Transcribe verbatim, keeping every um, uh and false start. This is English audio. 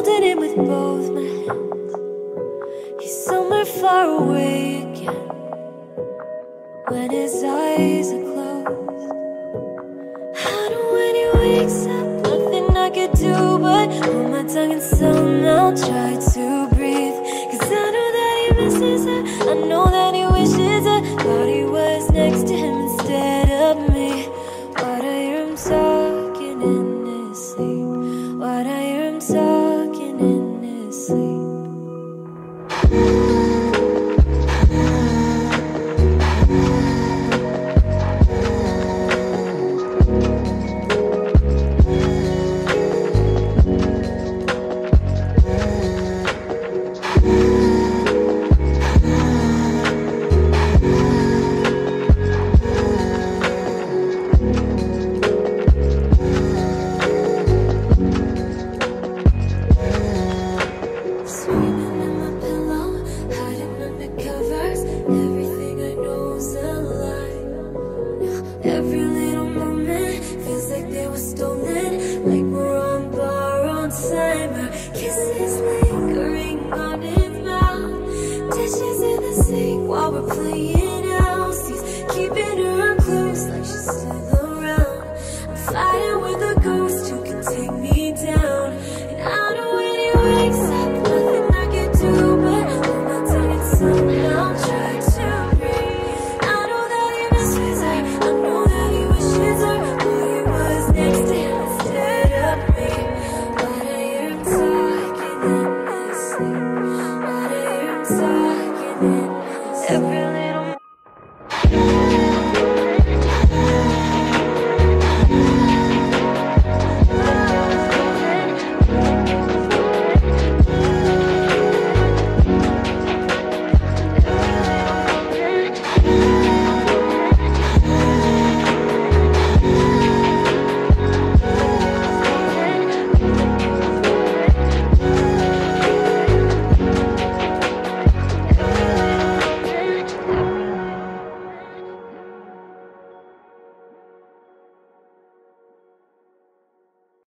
holding it with both my hands. He's somewhere far away again when his eyes are closed. I know when he wakes up, nothing I could do but hold my tongue and somehow try to breathe. Cause I know that he misses her, I know that he